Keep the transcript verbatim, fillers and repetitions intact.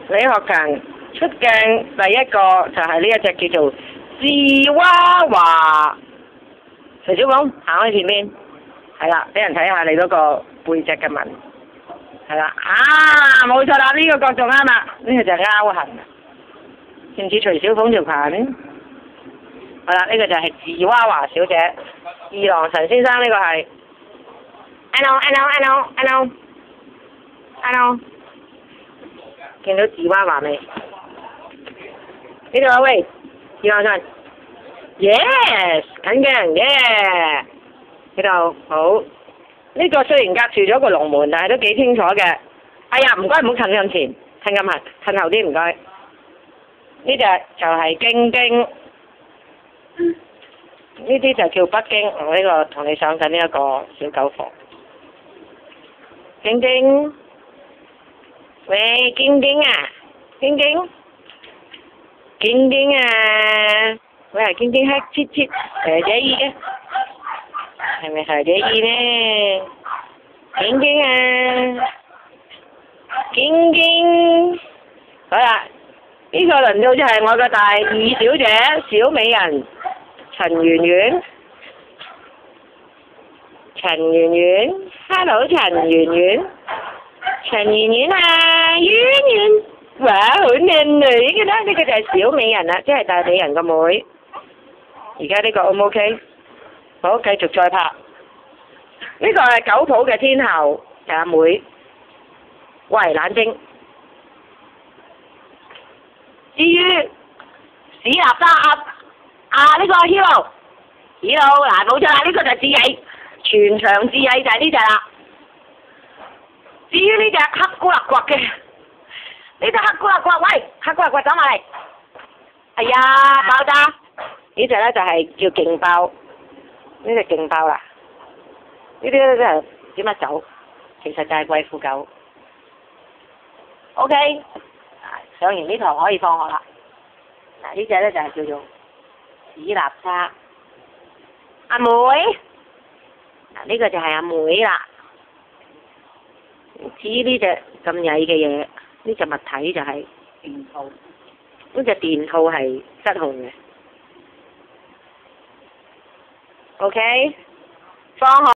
李學強出鏡第一個就係呢一隻叫做芝娃娃。徐小鳳行喺前面，係啦，俾人睇下你嗰個背脊嘅紋，係啦，啊冇錯啦，呢、這個角度啱啦，呢、這個就係勾痕，似唔似徐小鳳條裙？係啦，呢、這個就係芝娃娃小姐，二郎神先生呢個係 ，ano ano ano ano ano， 見到芝娃娃未？呢度啊喂，二郎神。Yes， 緊嘅，耶！呢度好，呢、這個雖然隔住咗個龍門，但係都幾清楚嘅。哎呀，唔該唔好近咁前，近咁後，近後啲唔該。呢隻就係京京，呢啲就叫北京。我呢個同你上緊呢一個小狗房。京京，喂，京京啊，京京，京京啊！喂，係京京黑切切蛇仔意嘅，係咪蛇仔意呢？京京啊，京京，好啦，呢、這個輪到就係我嘅大二小姐小美人陳圓圓，陳圓圓 ，hello 陳圓圓，陳圓圓啊，圓圓，哇，好靚女嘅啦，呢、這個就係小美人啦，即係大美人個妹。而家呢個 O 唔 OK？ 好，繼續再拍。呢、這個係九鋪嘅天后，係阿妹。喂，冷靜。至於史立德啊啊呢、這個 hero，hero 嗱冇錯啦，呢、這個就係智曳，全場智曳就係呢隻啦。至於呢隻黑咕勒骨嘅，呢隻黑咕勒骨，喂，黑咕勒骨走埋嚟。哎呀，爆炸！呢隻咧就係叫勁爆，呢隻勁爆啦！呢啲咧真係點乜走？其實就係貴婦狗。OK， 上完呢堂可以放學啦。嗱，呢隻咧就係叫做史立莎，阿妹。嗱，呢個就係阿妹啦。至於呢隻咁曳嘅嘢，呢隻物體就係電套，呢隻電套係失控嘅。OK， 放學。